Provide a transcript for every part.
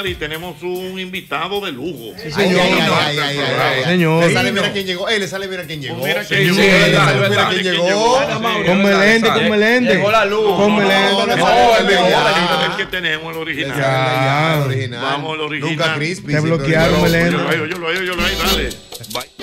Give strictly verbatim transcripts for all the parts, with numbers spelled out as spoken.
continuar y tenemos un invitado de lujo. Sí, señor. Ay, ay, ay, ay, ay, señor. Le sale, mira quién llegó. Eh, le sale, mira quién llegó. Mira quién llegó. Mira quién llegó. Con Melende, con Melende. Llegó la luz. Con Melende. No, el que tenemos, el original. Ya, original. Vamos, el original. Nunca crispy. Te bloquearon, Melende. Yo lo oigo, yo lo oigo, yo lo oigo, dale. Bye.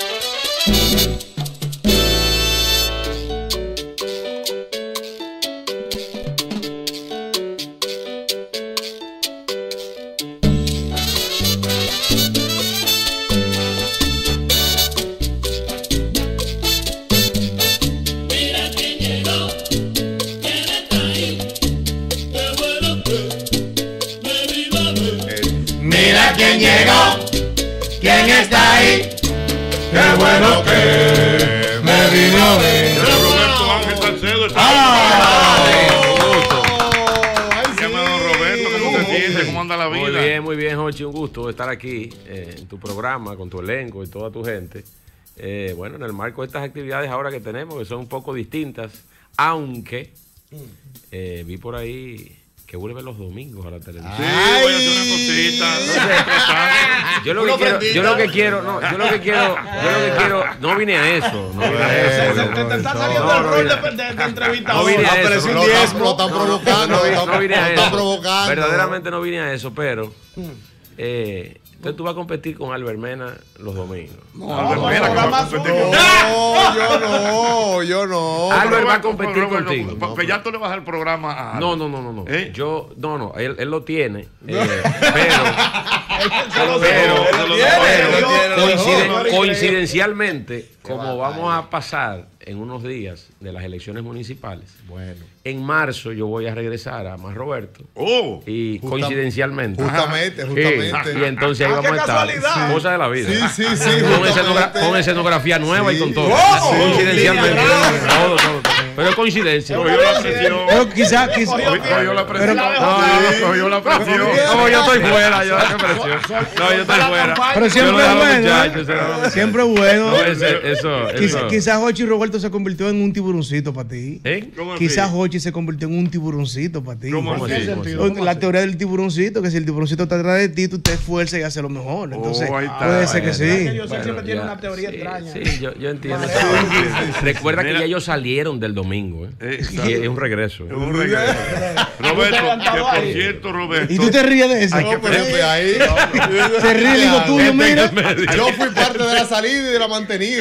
¿Quién llegó? ¿Quién está ahí? Qué bueno que me vino a ver. Roberto Ángel Salcedo está Roberto, ¿cómo te sientes? ¿Cómo anda la vida? Muy bien, muy bien, Jochi. Un gusto estar aquí eh, en tu programa, con tu elenco y toda tu gente. Eh, bueno, en el marco de estas actividades ahora que tenemos, que son un poco distintas, aunque eh, vi por ahí que vuelve los domingos a la televisión. Sí, voy a hacer una cosita. No sé, yo lo que quiero, yo lo que quiero, no, yo lo que quiero, yo lo que quiero, no vine a eso, no vine a eso. Te está saliendo el rol de entrevistador. No vine a eso. Lo están provocando, no vine a eso. Verdaderamente no vine a eso, pero eh, entonces tú vas a competir con Albert Mena los domingos. No, Albert Mena que va a competir con... No, yo no, yo no. Albert va a competir contigo. Porque ya tú le vas al programa a... No, no, no, no, no. ¿Eh? Yo, no, no, él, él lo tiene, eh, pero... pero coincidencialmente, como vamos a pasar en unos días de las elecciones municipales, bueno, en marzo yo voy a regresar a Más Roberto. Oh, y Justa, coincidencialmente. Justamente, justamente. Sí, y entonces ahí vamos a estar. Sí. Cosa de la vida. Sí, sí, sí. Con, escenogra con escenografía nueva sí. y con todo. Oh, coincidencialmente. Todo, todo, todo. Pero es coincidencia. Cogió la presión. Pero quizás. Quizá, cogió la presión. No, no, cogió la presión. No, yo estoy fuera. Yo qué presión. No, yo estoy fuera. Pero siempre es bueno. Siempre es bueno. Eso. Quizás Jochi Roberto se convirtió en un tiburoncito para ti. ¿Eh? Quizás Jochi se convirtió en un tiburoncito para ti. ¿Cómo así? La teoría del tiburoncito, que si el tiburoncito está atrás de ti, tú te esfuerzas y haces lo mejor. Entonces, puede ser que sí. Yo siempre tiene una teoría extraña. Sí, yo entiendo. Recuerda que ya ellos salieron del domingo. Y es un regreso. Es un regreso. Roberto, que por cierto, Roberto. ¿Y tú te ríes de eso? Hay que ponerme ahí. Se ríe el hijo tuyo, mira. Yo fui parte de la salida y de la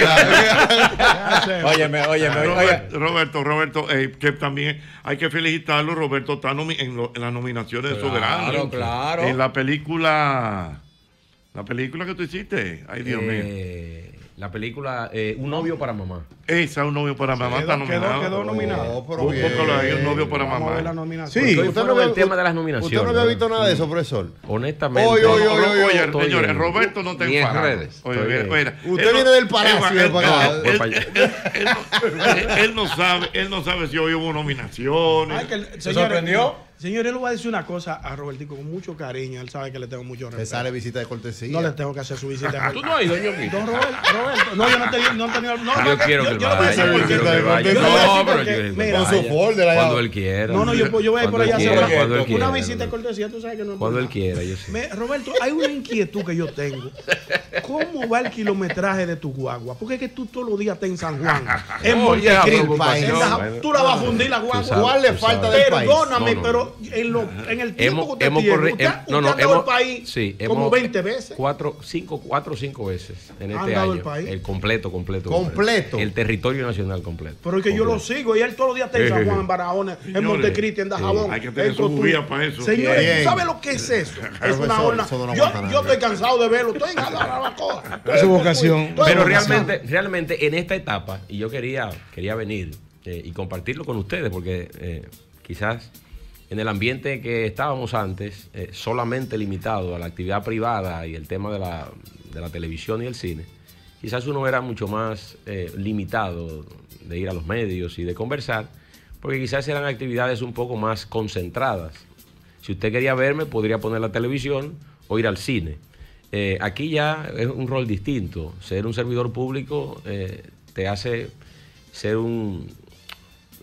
mantenida. Óyeme, óyeme, Roberto, Roberto, Roberto eh, que también hay que felicitarlo. Roberto está nomi en, lo, en las nominaciones de Soberano. Claro, claro. En la película, la película que tú hiciste. Ay, Dios eh, mío. La película eh, Un novio para mamá. Esa, Un novio para mamá, quedó, está nominado. Quedó, quedó nominado. Oh, pero bien. Ahí, Un novio para Vamos mamá. a ver la nominación. Sí. Usted no ve el tema de las nominaciones. ¿Usted no había visto nada de eso, profesor? Honestamente. Oye, oye, oye, oye. Oye, Estoy señores, en- Roberto no te ni en enfada. redes. Oye, Estoy mira, en- mira, Usted él viene no- del Palacio él- de para acá. él- Voy para él- allá. él- él- él no sabe, él no sabe si hoy hubo nominaciones. Ay, que el- ¿Se señores, sorprendió? Señor, él le voy a decir una cosa a Robertico con mucho cariño. Él sabe que le tengo mucho Le respeto. sale visita de cortesía. No le tengo que hacer su visita. ¿Tú no has ido, Ñonguito? Don Roberto, Roberto, no, yo no he tenido, no he tenido, no, Yo no, quiero yo, que él yo le voy a vaya. decir Yo por qué. quiero que él vaya. Yo le voy a decir No, pero por qué. yo- Mira, Con su folder allá. Cuando él quiera. no, no, yo, yo voy a ir por allá a hacer Cuando él una, quiera, cuando él una quiera, visita de cuando él- cortesía. Tú sabes que no es Cuando él importante. quiera, yo sé. Me- Roberto, hay una inquietud que yo tengo. ¿Cómo va el kilometraje de tu guagua? Porque es que tú todos los días estás en San Juan, en Oye, la Montecristi, preocupación. en Dajabón. Bueno, Tú la vas a fundir la guagua. sabes, ¿Cuál le tú falta sabes. del país? Perdóname, No, no, pero en, lo, en el tiempo Hemos, que usted hemos tiene, corri- usted, hem- no, no, usted ha andado hemos, el país sí, como hemos- veinte veces. Cuatro, cinco, cuatro o cinco veces en ¿Ha este andado año. el país? El completo, completo. ¿Completo? El territorio nacional completo. Pero es que yo lo Completo. sigo y él todos los días está en San Juan, en Barahona, en Señores, Montecristi, en Dajabón. hay que tener en su Cotuí. guía para eso. Señores, Bien. ¿tú sabes lo que es eso? Es Profesor, una horna. eso no Yo, aguanta nada. yo estoy cansado de verlo. Estoy en la cosa. Es su vocación. Estoy Pero en vocación. realmente, realmente en esta etapa, y yo quería, quería venir eh, y compartirlo con ustedes, porque eh, quizás en el ambiente que estábamos antes, eh, solamente limitado a la actividad privada y el tema de la, de la televisión y el cine, quizás uno era mucho más eh, limitado de ir a los medios y de conversar, porque quizás eran actividades un poco más concentradas. Si usted quería verme, podría poner la televisión o ir al cine. Eh, aquí ya es un rol distinto. Ser un servidor público eh, te hace ser un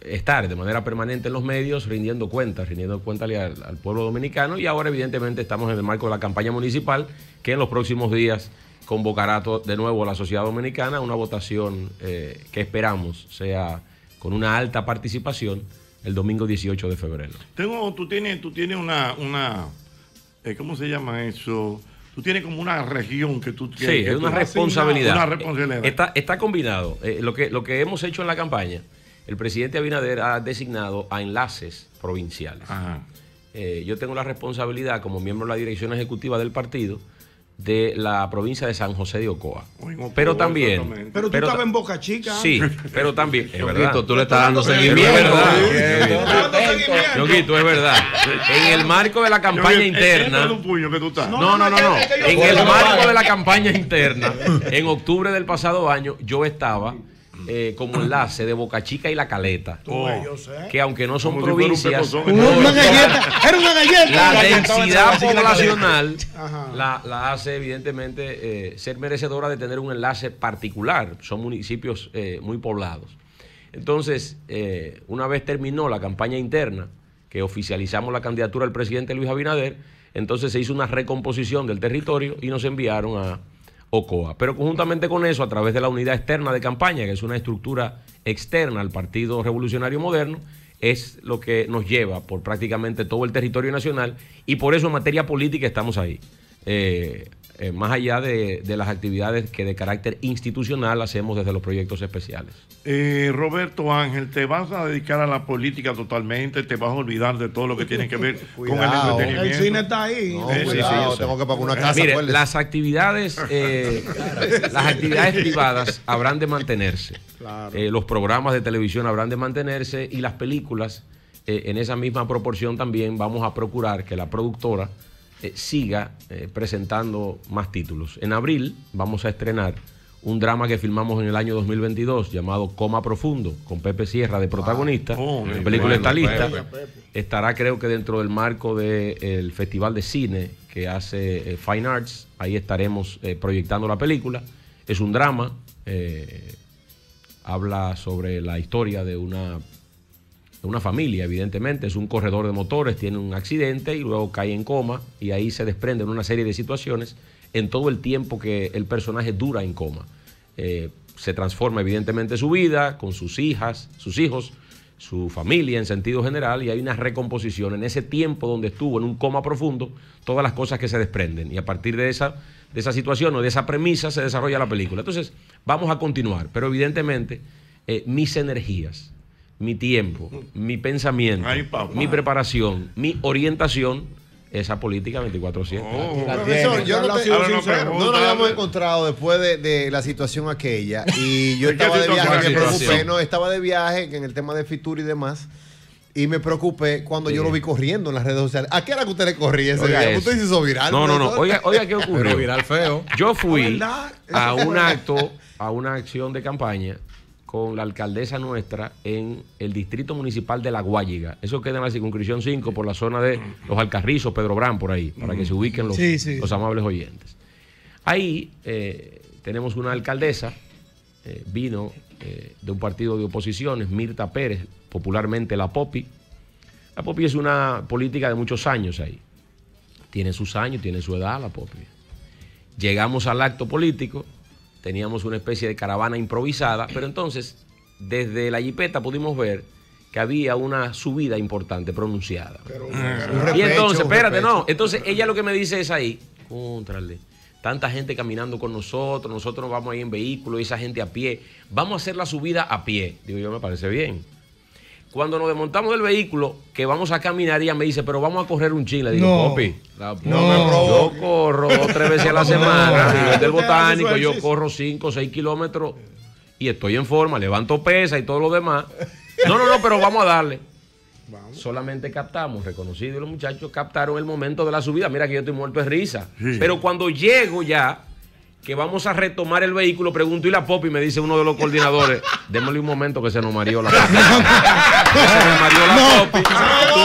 estar de manera permanente en los medios rindiendo cuentas, rindiendo cuentas al, al pueblo dominicano, y ahora evidentemente estamos en el marco de la campaña municipal que en los próximos días convocará de nuevo a la sociedad dominicana a una votación eh, que esperamos sea con una alta participación el domingo dieciocho de febrero. Tengo, tú tienes, tú tienes una, una eh, ¿cómo se llama eso? Tú tienes como una región que tú tienes. Sí, es una responsabilidad. Una responsabilidad. Está, está combinado. Eh, lo, que, lo que hemos hecho en la campaña, el presidente Abinader ha designado a enlaces provinciales. Eh, yo tengo la responsabilidad como miembro de la dirección ejecutiva del partido de la provincia de San José de Ocoa. Oigo, pero también... Pero tú pero estabas en Boca Chica. Sí, pero también... Es verdad. Tú le estás dando seguimiento. Es verdad. Ñonguito, es verdad. En el marco de la campaña interna... No, no, no, no. En el marco de la campaña interna, en octubre del pasado año, yo estaba... Eh, como enlace de Boca Chica y La Caleta, oh, que aunque no son provincias, un una galleta, era una galleta. La densidad poblacional la, la hace evidentemente eh, ser merecedora de tener un enlace particular. Son municipios eh, muy poblados. Entonces, eh, una vez terminó la campaña interna, que oficializamos la candidatura del presidente Luis Abinader, entonces se hizo una recomposición del territorio y nos enviaron a Ocoa. Pero conjuntamente con eso, a través de la unidad externa de campaña, que es una estructura externa al Partido Revolucionario Moderno, es lo que nos lleva por prácticamente todo el territorio nacional, y por eso en materia política estamos ahí. Eh, eh, más allá de, de las actividades que de carácter institucional hacemos desde los proyectos especiales. Eh, Roberto Ángel, ¿te vas a dedicar a la política totalmente? ¿Te vas a olvidar de todo lo que tiene que ver con el entretenimiento? El cine está ahí. No, eh, sí, sí, yo tengo que pagar una casa. Mire, las actividades, eh, las actividades privadas habrán de mantenerse. Claro. Eh, los programas de televisión habrán de mantenerse, y las películas eh, en esa misma proporción también. Vamos a procurar que la productora Eh, siga eh, presentando más títulos. En abril vamos a estrenar un drama que filmamos en el año dos mil veintidós llamado Coma Profundo, con Pepe Sierra de protagonista. Ah, oh, la película bueno, está lista. Pepe. Estará, creo que dentro del marco del Festival de Cine que hace eh, Fine Arts. Ahí estaremos eh, proyectando la película. Es un drama. Eh, habla sobre la historia de una una familia, evidentemente. Es un corredor de motores, tiene un accidente y luego cae en coma, y ahí se desprenden una serie de situaciones en todo el tiempo que el personaje dura en coma. Eh, se transforma evidentemente su vida con sus hijas, sus hijos, su familia en sentido general, y hay una recomposición en ese tiempo donde estuvo en un coma profundo, todas las cosas que se desprenden, y a partir de esa, de esa situación o de esa premisa se desarrolla la película. Entonces vamos a continuar, pero evidentemente eh, mis energías, mi tiempo, mi pensamiento, Ay, mi preparación, mi orientación, esa política veinticuatro siete. Oh, profesor, yo no, te, no nos habíamos encontrado después de, de la situación aquella, y yo estaba de viaje, me preocupé, no, estaba de viaje en el tema de Fitur y demás, y me preocupé cuando sí. yo lo vi corriendo en las redes sociales. ¿A qué era que usted le corría ese día? ¿Usted se hizo viral? No, no, no. Oiga, oiga, ¿qué ocurrió? Pero viral feo. Yo fui a un acto, a una acción de campaña con la alcaldesa nuestra en el distrito municipal de La Guayiga. Eso queda en la circunscripción cinco, por la zona de Los Alcarrizos, Pedro Brán, por ahí, para que se ubiquen los, sí, sí. los amables oyentes. Ahí eh, tenemos una alcaldesa, eh, vino eh, de un partido de oposiciones, Mirta Pérez, popularmente La Popi. La Popi es una política de muchos años ahí. Tiene sus años, tiene su edad La Popi. Llegamos al acto político. Teníamos una especie de caravana improvisada, pero entonces desde la jipeta pudimos ver que había una subida importante pronunciada. Pero, y entonces, espérate, no. Entonces ella lo que me dice es ahí, contrale, tanta gente caminando con nosotros, nosotros nos vamos ahí en vehículo y esa gente a pie. Vamos a hacer la subida a pie. Digo yo, me parece bien. Cuando nos desmontamos del vehículo, que vamos a caminar, ella me dice, pero vamos a correr un chin. Le digo, no, Popi, la, no, yo corro dos, tres veces a la semana. No, desde el botánico, yo corro cinco, seis kilómetros y estoy en forma, levanto pesa y todo lo demás. No, no, no, pero vamos a darle. Vamos. Solamente captamos, reconocido, y los muchachos captaron el momento de la subida. Mira que yo estoy muerto de risa. Sí. Pero cuando llego ya, que vamos a retomar el vehículo, pregunto, ¿y la Popi? Me dice uno de los coordinadores, démosle un momento que se nos mareó la Popi. Se nos mareó la no. Popi.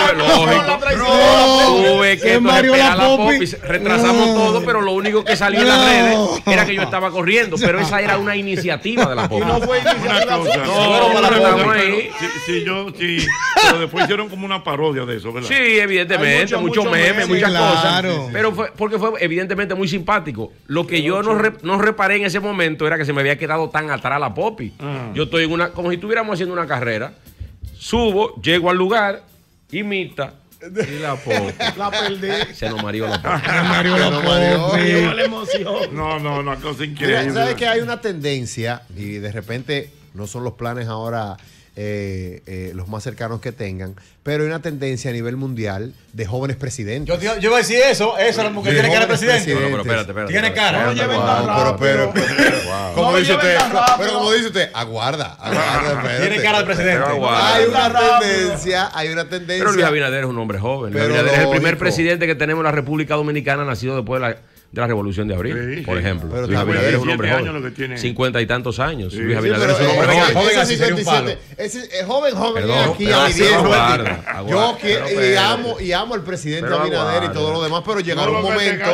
lógico. Tuve que esperar la Popi. Retrasamos todo, pero lo único que salió en las redes era que yo estaba corriendo. Pero esa era una iniciativa de la Popi. No fue iniciativa. No, ahí. Sí, yo, sí. Pero después hicieron como una parodia de eso, ¿verdad? Sí, evidentemente. Muchos memes, muchas cosas. Pero fue porque fue evidentemente muy simpático. Lo que yo no, re, no reparé en ese momento era que se me había quedado tan atrás la Popi. Uh-huh. Yo estoy en una, como si estuviéramos haciendo una carrera. Subo, llego al lugar, imita. Y la Popi. La perdí. Se nos mareó la Popi. Se nos mareó la Popi. La emoción. No, no, una cosa increíble. ¿Sabes que hay una tendencia y de repente no son los planes ahora eh, eh, los más cercanos que tengan, pero hay una tendencia a nivel mundial de jóvenes presidentes? Yo, yo, yo voy a decir eso, eso es lo que tiene cara de presidente. No, no, pero espérate, espérate. Tiene cara. No lleven tan rápido. Pero, pero, pero, wow. como no dice usted, rápido. pero como dice usted, aguarda, aguarda. Tiene cara de presidente. Hay una tendencia, hay una tendencia. Pero Luis Abinader es un hombre joven. Luis Abinader es el primer presidente que tenemos en la República Dominicana, nacido después de la de la Revolución de Abril, sí, por ejemplo. Pero Luis Abinader es un hombre joven. Cincuenta y tantos años. Sí, Luis Abinader sí, es un hombre joven. joven. Joven así sería un palo. Es, es joven, joven. Perdón, aquí pero a mi sí, viejo. aguarda, aguarda, Yo quiero, pero, y, amo, y amo al presidente pero Abinader aguarda. y todo lo demás, pero llegará no un momento.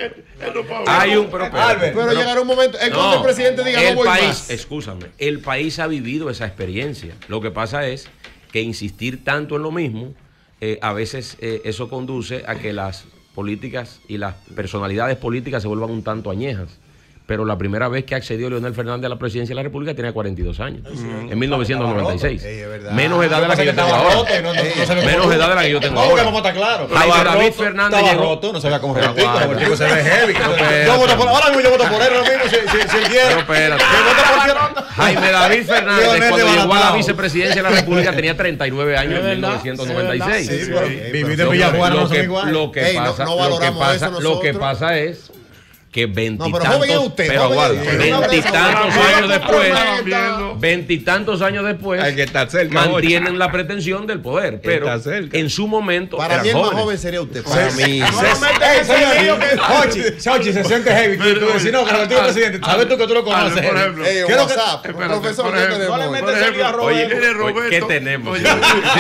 Hay un pero, pero, Albert, pero pero, llegará un momento. Es cuando no, el presidente diga el no voy país, más. Escúchame, el país ha vivido esa experiencia. Lo que pasa es que insistir tanto en lo mismo, eh, a veces eh, eso conduce a que las políticas y las personalidades políticas se vuelvan un tanto añejas. Pero la primera vez que accedió Leonel Fernández a la presidencia de la República tenía cuarenta y dos años, uh-huh. en mil novecientos noventa y seis. Ey, menos edad de la que yo tengo ahora. Roto, no, no, no, no menos edad de la que yo tengo no, ahora. Vamos a estar claro. Jaime David Fernández llegó. Roto, no se vea como repito, el tipo se ve heavy. Yo voto por, ahora mismo yo voto por él, ahora mismo, si, si, si él quiere. Pero espérate. Jaime David Fernández, cuando llegó a la vicepresidencia de la República, tenía treinta y nueve años en mil novecientos noventa y seis. Vivir de Villajuana no son igual. Lo que pasa, lo que pasa es que veintitantos, no, pero, usted, pero aguarda, veintitantos años después, veintitantos años después, hay que estar cerca, mantienen la pretensión del poder, pero en su momento para mí el más joven sería usted. Para mí, Jochi, Jochi se siente heavy. Tú decís no, que el presidente, sabes tú que tú lo conoces. Por ejemplo, WhatsApp, profesor, ¿qué tenemos? No le metes el a Roberto. ¿Qué tenemos? ¿Qué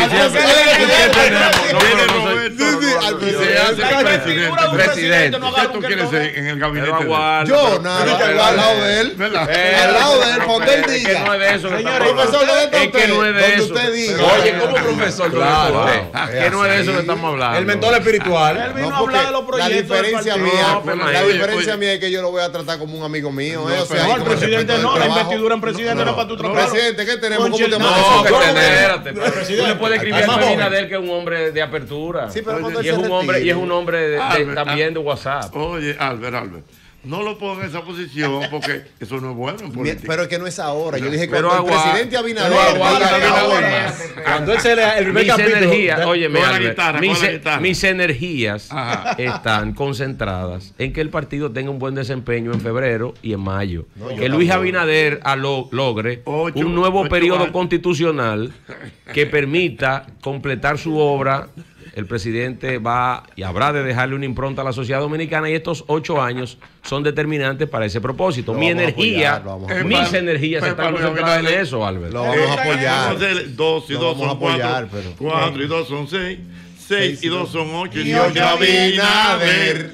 tenemos? Presidente, ¿qué tú quieres ser en el gabinete? Aguarda, yo, nada, al lado de él, ¿verdad? Al lado de él, donde él diga. Es que no es de eso. Profesor, ¿dónde es que no es de eso. Usted diga. Oye, ¿cómo profesor? Claro. Que no es de eso que estamos hablando. El mentor espiritual. Él vino a hablar de los proyectos. La diferencia mía, la diferencia mía es que yo lo voy a tratar como un amigo mío. No, el presidente no, la investidura en presidente no es para tu trabajo. Presidente, ¿qué tenemos? ¿Cómo te No, espérate. Tú le puedes escribir a Abinader que es un hombre de apertura. Sí, pero y es un hombre y es un hombre también de WhatsApp. Oye, Albert, Albert. No lo pongo en esa posición porque eso no es bueno en política. Pero es que no es ahora. Yo dije que pero cuando agua, el presidente Abinader. Cuando él se le el mis energías, oye, mis, guitarra, mis, mis energías Ajá. están concentradas en que el partido tenga un buen desempeño en febrero y en mayo. No, que Luis tampoco. Abinader lo, logre ocho, un nuevo ocho periodo años. constitucional que permita completar su obra. El presidente va y habrá de dejarle una impronta a la sociedad dominicana y estos ocho años son determinantes para ese propósito. Lo Mi energía, apoyar, mis para, energías para, están concentradas en eso, Albert. Lo vamos a apoyar. Dos y dos son cuatro, cuatro y dos son seis. Seis y dos son ocho y yo ya Abinader.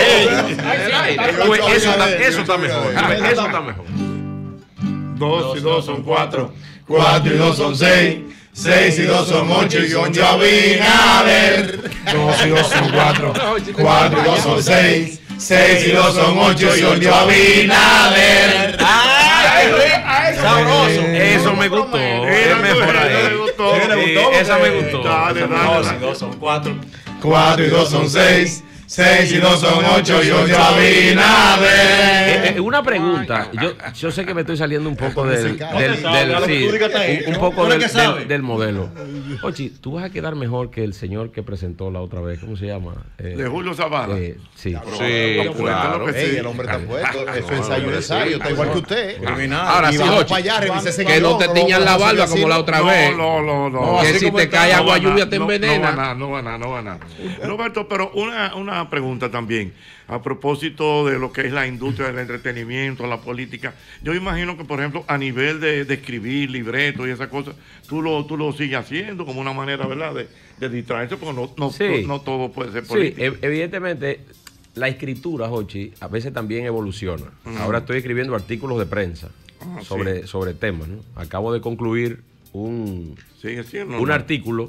Eso está mejor. Eso está mejor. Dos y dos son cuatro. Cuatro y dos son seis. Seis y dos son ocho y yo Abinader. Dos y dos son cuatro. Cuatro y dos son seis. Seis y dos son ocho y yo Abinader. ¡Ay, sabroso! Eso me gustó. Es mejor ahí. Esa me gustó. Dos y dos son cuatro. Cuatro y dos son seis. Seis y dos son ocho y yo Abinader. Eh, una pregunta. Yo, yo sé que me estoy saliendo un poco del, del, del, sí, un, un poco del, del, del modelo. Oye, tú vas a quedar mejor que el señor que presentó la otra vez. ¿Cómo se llama? Eh, de Julio Zavala. Eh, sí, sí, claro. Ey, el hombre está puesto. Es su ensayo ensayo. Está igual que usted. Ahora sí, que no te tiñan la barba como la otra vez. No, no, no. Que si te cae agua lluvia te envenena. No va a nada, no va a nada, no va a nada. Roberto, pero una una pregunta también. A propósito de lo que es la industria del entretenimiento, la política, yo imagino que, por ejemplo, a nivel de, de escribir libretos y esas cosas, tú lo, tú lo sigues haciendo como una manera, ¿verdad?, de, de distraerse, porque no, no, sí. no, no todo puede ser político. Sí, evidentemente, la escritura, Jochi, a veces también evoluciona. Uh-huh. Ahora estoy escribiendo artículos de prensa ah, sobre, sí. sobre temas, ¿no? Acabo de concluir un, Sigue siendo, un ¿no? artículo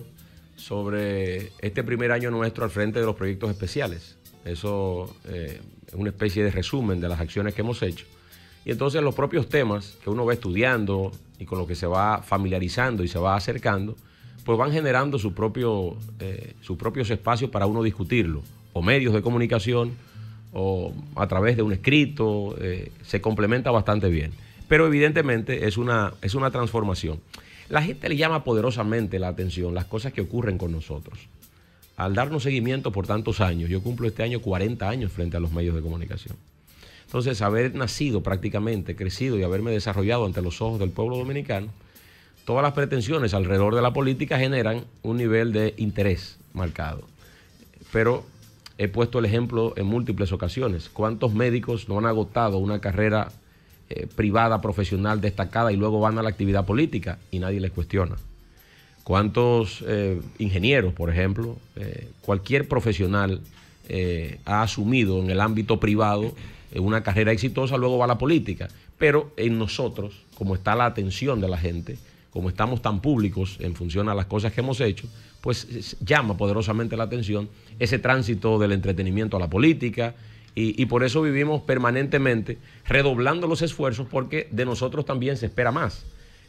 sobre este primer año nuestro al frente de los proyectos especiales. Eso eh, es una especie de resumen de las acciones que hemos hecho. Y entonces los propios temas que uno va estudiando y con los que se va familiarizando y se va acercando, pues van generando su propio, eh, sus propios espacios para uno discutirlo, o medios de comunicación, o a través de un escrito, eh, se complementa bastante bien. Pero evidentemente es una, es una transformación. La gente le llama poderosamente la atención las cosas que ocurren con nosotros. Al darnos seguimiento por tantos años, yo cumplo este año cuarenta años frente a los medios de comunicación. Entonces, haber nacido prácticamente, crecido y haberme desarrollado ante los ojos del pueblo dominicano, todas las pretensiones alrededor de la política generan un nivel de interés marcado. Pero he puesto el ejemplo en múltiples ocasiones. ¿Cuántos médicos no han agotado una carrera eh, privada, profesional, destacada y luego van a la actividad política y nadie les cuestiona? ¿Cuántos eh, ingenieros, por ejemplo, eh, cualquier profesional eh, ha asumido en el ámbito privado eh, una carrera exitosa, luego va a la política? Pero en nosotros, como está la atención de la gente, como estamos tan públicos en función a las cosas que hemos hecho, pues llama poderosamente la atención ese tránsito del entretenimiento a la política y, y por eso vivimos permanentemente redoblando los esfuerzos porque de nosotros también se espera más.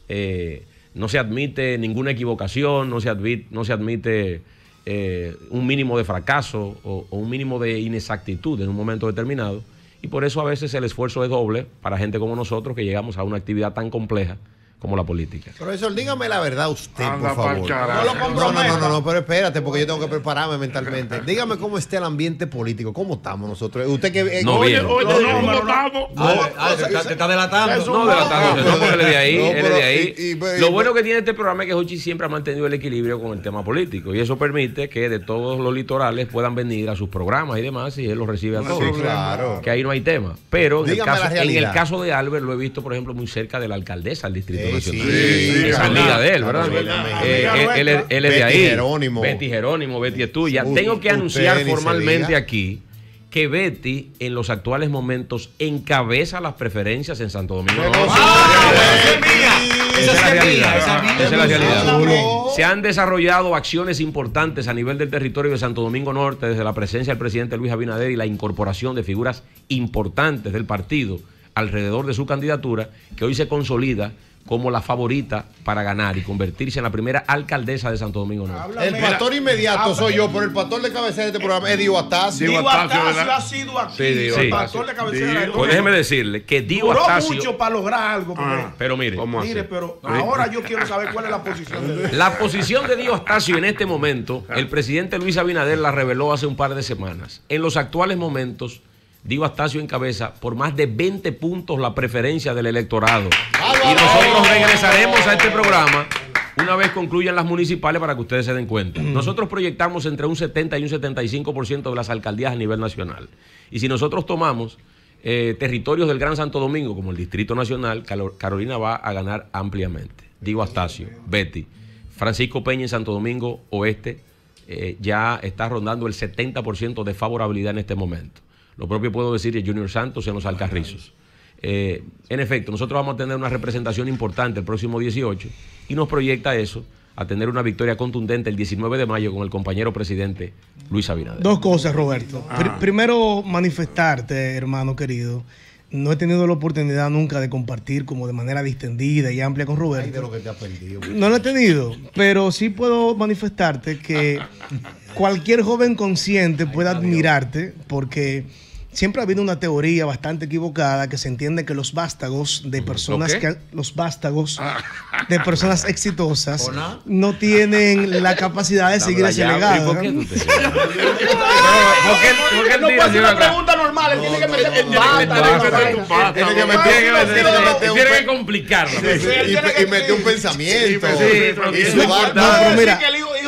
Eh, No se admite ninguna equivocación, no se admite, no se admite eh, un mínimo de fracaso o, o un mínimo de inexactitud en un momento determinado. Y por eso a veces el esfuerzo es doble para gente como nosotros que llegamos a una actividad tan compleja como la política. Profesor, dígame la verdad usted, Anda, por favor. No, lo no, no, no, no, no, pero espérate, porque yo tengo que prepararme mentalmente. Dígame cómo está el ambiente político, cómo estamos nosotros. Usted que eh, no, oye, bien. oye, no, no, no, no, no, no, Ah, te, te está delatando. No, delatando, no, porque él es de ahí, No, él es pero- de ahí. y- y- y- Lo bueno que tiene este programa es que Jochi siempre ha mantenido el equilibrio con el tema político y eso permite que de todos los litorales puedan venir a sus programas y demás y él los recibe a No hay todos. Sí, claro. Que ahí no hay tema. Pero en el, Dígame caso, la en realidad. el caso de Albert lo he visto, por ejemplo, muy cerca de la alcaldesa del Distrito Sí, Nacional. sí, sí, Esa sí, amiga de él, ¿verdad? Carolina Mejía. Eh, Amiga él, él es- él es de Betty ahí. Jerónimo. Betty Jerónimo, Betty es tuya. U- Tengo que usted anunciar ni se formalmente diga. aquí que Betty en los actuales momentos encabeza las preferencias en Santo Domingo Norte. ¡Ah, esa es mía! Esa Esa es la sí es realidad. mía, esa es mía. Esa es la realidad. Seguro. Se han desarrollado acciones importantes a nivel del territorio de Santo Domingo Norte desde la presencia del presidente Luis Abinader y la incorporación de figuras importantes del partido alrededor de su candidatura, que hoy se consolida como la favorita para ganar y convertirse en la primera alcaldesa de Santo Domingo Norte. El pastor inmediato soy yo, pero el pastor de cabecera de este programa es Dio Atasio. Dio Digo, Atasio, Atasio ¿verdad? ha sido aquí, Sí, Digo el Atasio. pastor de cabecera. Digo. Pues déjeme decirle que Dio Duró Atasio, mucho para lograr algo. porque- Ah, pero mire, ¿Cómo Mire, así? pero ahora yo quiero saber cuál es la posición de él. la posición de Dio Atasio en este momento, el presidente Luis Abinader la reveló hace un par de semanas. En los actuales momentos, Dio Atasio encabeza por más de veinte puntos la preferencia del electorado. Y nosotros regresaremos a este programa una vez concluyan las municipales para que ustedes se den cuenta. Nosotros proyectamos entre un setenta y un setenta y cinco por ciento de las alcaldías a nivel nacional. Y si nosotros tomamos eh, territorios del Gran Santo Domingo, como el Distrito Nacional, Calo- Carolina va a ganar ampliamente. Dio Atasio, Betty, Francisco Peña en Santo Domingo Oeste eh, ya está rondando el setenta por ciento de favorabilidad en este momento. Lo propio puedo decir de Junior Santos en los Alcarrizos. Eh, en efecto, nosotros vamos a tener una representación importante el próximo dieciocho y nos proyecta eso a tener una victoria contundente el diecinueve de mayo con el compañero presidente Luis Abinader. Dos cosas, Roberto. Pr- primero, manifestarte, hermano querido. No he tenido la oportunidad nunca de compartir como de manera distendida y amplia con Ay, de Roberto. lo que te has perdido. No lo he tenido, pero sí puedo manifestarte que cualquier joven consciente puede admirarte porque siempre ha habido una teoría bastante equivocada que se entiende que los vástagos de personas qué? que los vástagos de personas exitosas ¿Hola? no tienen la capacidad de seguir Dame la ese llave. legado. ¿Y por qué ¿no? tú te- ¿Por qué- por qué Él no tira puede así hacer una acá? pregunta normal, él tiene que meter él con tiene que bata, meter con con vaina. bata. Tiene que Él meter- tiene que tiene que meter- meter un Tiene pe- que complicarlo. y, él tiene y- que- y mete un pensamiento. Sí, pero Y eso su es barba- No, pero Decir mira, que el hijo, hijo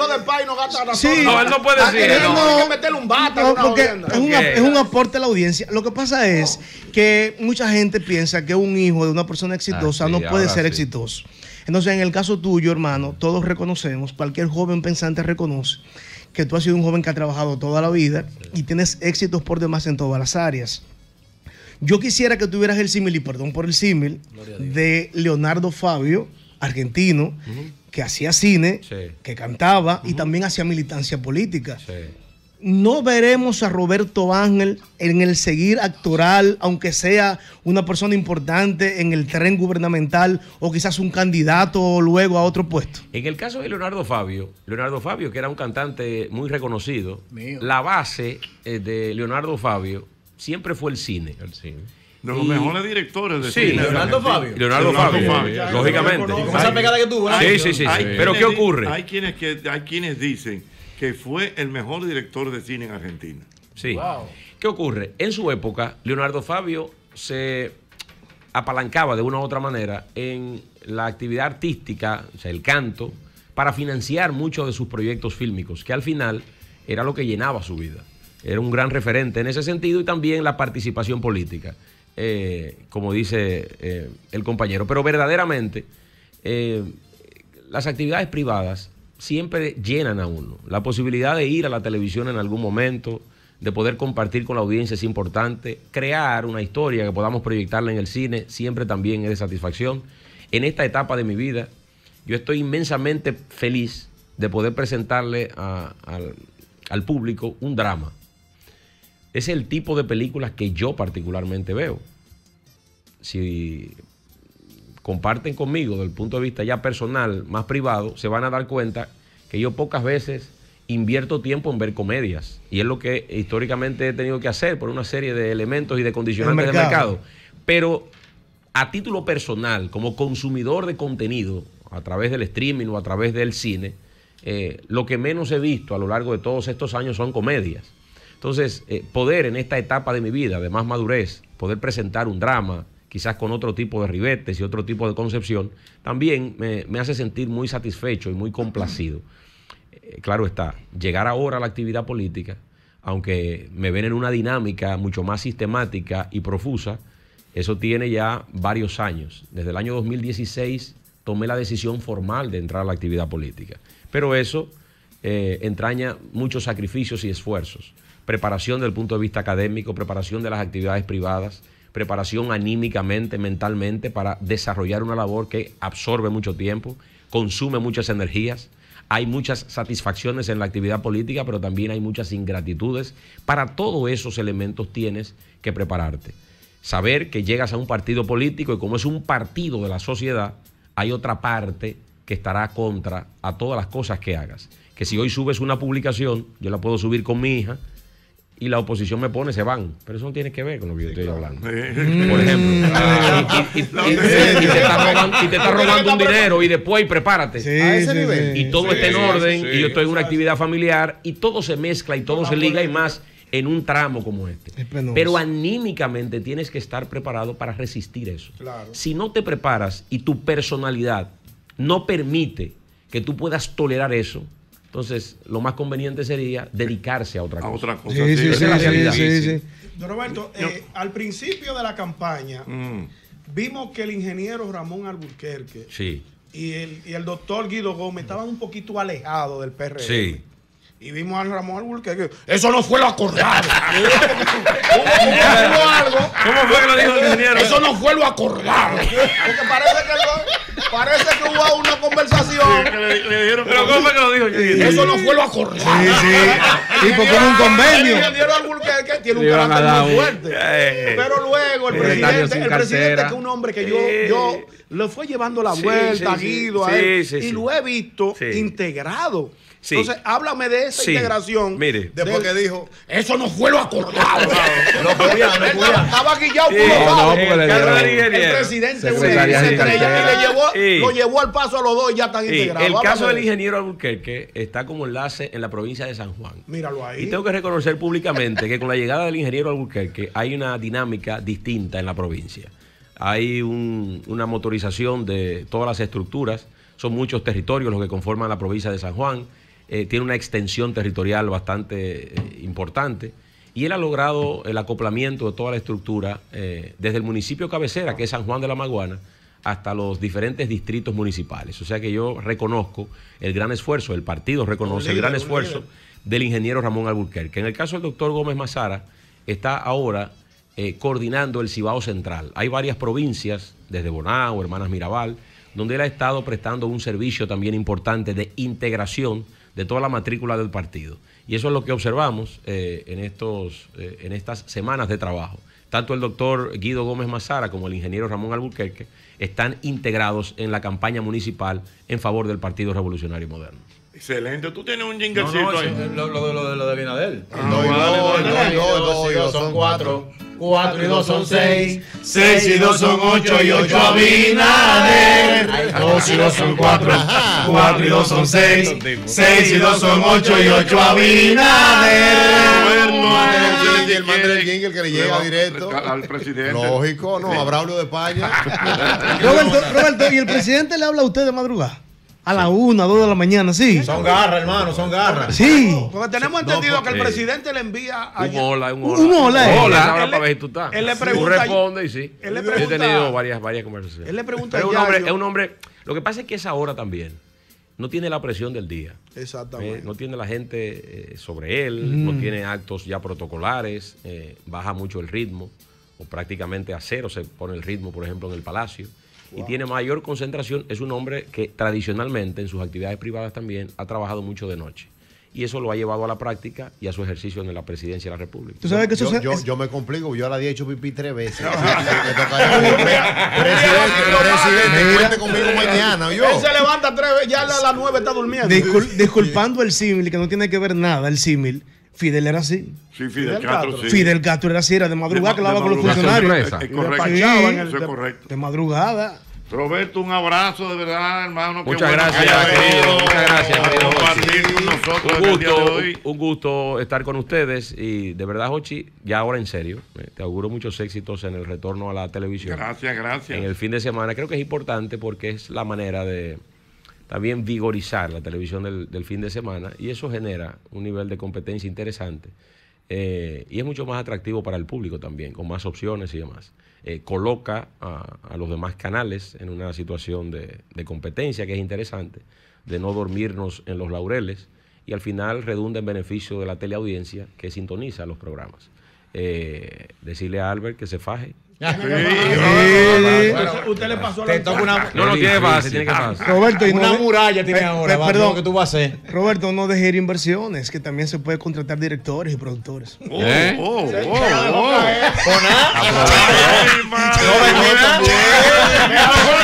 hijo de pai no gasta la Sí. No, él no puede decir Tiene eso. que meterle un bata. No, una porque jodienda. es, una- es un aporte a la audiencia. Lo que pasa es que mucha gente piensa que un hijo de una persona exitosa Ah, sí, no puede ahora ser sí. exitoso. Entonces, en el caso tuyo, hermano, todos reconocemos, cualquier joven pensante reconoce que tú has sido un joven que ha trabajado toda la vida y tienes éxitos por demás en todas las áreas. Yo quisiera que tuvieras el símil, y perdón por el símil, de Leonardo Fabio, argentino, que hacía cine, Sí. que cantaba y también hacía militancia política. Sí. No veremos a Roberto Ángel en el seguir actoral, aunque sea una persona importante en el tren gubernamental o quizás un candidato luego a otro puesto. En el caso de Leonardo Fabio, Leonardo Fabio, que era un cantante muy reconocido, Mío. la base eh, de Leonardo Fabio siempre fue el cine. De los Y- mejores directores de Sí, cine. de Leonardo Argentina. Fabio. Leonardo, Leonardo Fabio, Fabio. lógicamente. Con esa pegada que tuvo, ¿verdad? Sí, sí, sí. Hay sí. Pero quienes ¿qué di- ocurre? Hay quienes, que, hay quienes dicen que fue el mejor director de cine en Argentina. Sí. Wow. ¿Qué ocurre? En su época, Leonardo Fabio se apalancaba de una u otra manera en la actividad artística, o sea, el canto, para financiar muchos de sus proyectos fílmicos, que al final era lo que llenaba su vida. Era un gran referente en ese sentido y también la participación política, eh, como dice eh, el compañero. Pero verdaderamente, eh, las actividades privadas siempre llenan a uno. La posibilidad de ir a la televisión en algún momento, de poder compartir con la audiencia es importante. Crear una historia que podamos proyectarla en el cine siempre también es de satisfacción. En esta etapa de mi vida, yo estoy inmensamente feliz de poder presentarle a- al, al público un drama. Es el tipo de películas que yo particularmente veo. Si comparten conmigo desde el punto de vista ya personal, más privado, se van a dar cuenta que yo pocas veces invierto tiempo en ver comedias. Y es lo que históricamente he tenido que hacer por una serie de elementos y de condicionantes El del mercado. mercado. Pero a título personal, como consumidor de contenido, a través del streaming o a través del cine, eh, lo que menos he visto a lo largo de todos estos años son comedias. Entonces, eh, poder en esta etapa de mi vida, de más madurez, poder presentar un drama, quizás con otro tipo de ribetes y otro tipo de concepción, también me, me hace sentir muy satisfecho y muy complacido. Eh, claro está, llegar ahora a la actividad política, aunque me ven en una dinámica mucho más sistemática y profusa, eso tiene ya varios años. Desde el año dos mil dieciséis tomé la decisión formal de entrar a la actividad política. Pero eso eh, entraña muchos sacrificios y esfuerzos. Preparación desde el punto de vista académico, preparación de las actividades privadas, preparación anímicamente, mentalmente, para desarrollar una labor que absorbe mucho tiempo, consume muchas energías. Hay muchas satisfacciones en la actividad política, pero también hay muchas ingratitudes. Para todos esos elementos tienes que prepararte. Saber que llegas a un partido político y como es un partido de la sociedad, hay otra parte que estará contra a todas las cosas que hagas. Que si hoy subes una publicación, yo la puedo subir con mi hija, y la oposición me pone, se van. Pero eso no tiene que ver con lo que yo estoy hablando. Por ejemplo. Ah, y, y- y- y- y te está robando, y te está robando un dinero y después prepárate. Sí, A ese sí, nivel. sí. Y todo Sí, está en orden, sí, y yo estoy en una sí. actividad familiar, y todo se mezcla y todo se liga y más en un tramo como este. Es penoso. Pero anímicamente tienes que estar preparado para resistir eso. Claro. Si no te preparas y tu personalidad no permite que tú puedas tolerar eso, entonces lo más conveniente sería dedicarse a otra A cosa. otra cosa. Sí, sí, esa sí, es la sí, realidad. sí, sí. Don Roberto, eh, al principio de la campaña, Mm. vimos que el ingeniero Ramón Alburquerque Sí, y el, y el doctor Guido Gómez estaban un poquito alejados del P R M. sí. Y vimos a Ramón Alburquerque. Eso no fue lo acordado. Hubo- hubo algo. ¿Cómo fue que lo dijo el ingeniero? Eso no fue lo acordado. Porque parece que, lo- parece que hubo una conversación. Que le, le dijeron Pero ¿cómo fue que lo dijo? Eso no fue lo acordado. Sí, sí. Y porque hubo un convenio. El ingeniero Alburquerque tiene un Le iban a carácter dar muy un- fuerte. Eh. Pero luego el Eh, presidente, Secretario sin el presidente, cartera. que es un hombre que yo, Eh. yo le fue llevando la Sí, vuelta, sí, sí. Guido, a Sí, él, sí, y sí. lo he visto Sí. integrado. Sí. Entonces, háblame de esa Sí. integración. Mire. Después del- que dijo, Eso no fue lo acordado. no podía, no podía. Estaba guillado Sí. por los No, lados. no, porque le El caso dieron- del El ingeniero. presidente una Secretaría se sin estrella y cartera. le llevó, Sí. lo llevó al paso a los dos y ya están Sí, integrados. el caso Háblame del de- ingeniero Alburquerque está como enlace en la provincia de San Juan. Míralo ahí. Y tengo que reconocer públicamente que con la llegada del ingeniero Alburquerque hay una dinámica distinta en la provincia. Hay un- una motorización de todas las estructuras, son muchos territorios los que conforman la provincia de San Juan. eh, tiene una extensión territorial bastante eh, importante. Y él ha logrado el acoplamiento de toda la estructura, eh, desde el municipio cabecera, que es San Juan de la Maguana, hasta los diferentes distritos municipales. O sea que yo reconozco el gran esfuerzo, el partido reconoce líder, el gran esfuerzo líder. del ingeniero Ramón Alburquerque. En el caso del doctor Gómez Mazara, está ahora eh, coordinando el Cibao Central. Hay varias provincias, desde Bonao, Hermanas Mirabal, donde él ha estado prestando un servicio también importante de integración de toda la matrícula del partido. Y eso es lo que observamos eh, en, estos, eh, en estas semanas de trabajo. Tanto el doctor Guido Gómez Mazara como el ingeniero Ramón Alburquerque están integrados en la campaña municipal en favor del Partido Revolucionario Moderno. Excelente, tú tienes un jinglecito no, no, ahí. Lo, lo, lo, lo de Abinader. Ah, dos, vale, dos, dos, dos, dos, dos, son cuatro. Cuatro y dos son seis, seis y dos son ocho y ocho Abinader. Dos y dos son cuatro, cuatro y dos son seis, seis y dos son ocho y ocho Abinader. Y el man del jingle que le llega directo al presidente. Lógico, no, habrá hablo de España. Roberto, Roberto, ¿y el presidente le habla a usted de madrugada? A la una, dos de la mañana, sí. Son garras, hermano, son garras. Sí. Porque tenemos entendido no, porque, que el presidente le envía a un hola, un hola. Un hola. Un hola. Él, Él, él, para ver si tú estás. Él le pregunta. Tú respondes y sí. Él le pregunta, Yo he tenido varias, varias conversaciones. Él le pregunta. Pero es un hombre, es un hombre. Lo que pasa es que esa hora también no tiene la presión del día. Exactamente. Eh, no tiene la gente eh, sobre él, mm. no tiene actos ya protocolares, eh, baja mucho el ritmo, o prácticamente a cero se pone el ritmo, por ejemplo, en el Palacio. Wow. Y tiene mayor concentración. Es un hombre que tradicionalmente en sus actividades privadas también ha trabajado mucho de noche. Y eso lo ha llevado a la práctica y a su ejercicio en la presidencia de la República. ¿Tú sabes que eso yo, se, yo, es... yo me complico, yo a la día he hecho pipí tres veces. Presidente, presidente, cuente conmigo mañana. Yo. Él se levanta tres veces, ya a las nueve está durmiendo. Discul disculpando el símil, que no tiene que ver nada, el símil. Fidel era así. Sí, Fidel, Fidel Castro, sí. Fidel Castro era así, era de madrugada, que hablaba con los funcionarios. Es, es correcto. Sí, es correcto. De madrugada. Roberto, un abrazo de verdad, hermano. Muchas Qué gracias, bueno querido. Muchas gracias, querido. Compartir con nosotros un gusto, el día de hoy. Un gusto estar con ustedes y de verdad, Jochi, ya ahora en serio, te auguro muchos éxitos en el retorno a la televisión. Gracias, gracias. En el fin de semana. Creo que es importante porque es la manera de también vigorizar la televisión del, del fin de semana y eso genera un nivel de competencia interesante eh, y es mucho más atractivo para el público también, con más opciones y demás. Eh, coloca a, a los demás canales en una situación de, de competencia que es interesante, de no dormirnos en los laureles y al final redunda en beneficio de la teleaudiencia que sintoniza los programas. Eh, decirle a Albert que se faje. Sí, sí, sí. Bueno, usted le pasó te la una, No, no tiene base, tiene que pasar. Roberto, y una no muralla tiene ahora. Pe perdón, que tú vas a hacer. Roberto, no deje ir inversiones, que también se puede contratar directores y productores. Oh, ¿Eh? oh, oh, oh, oh. ¿Con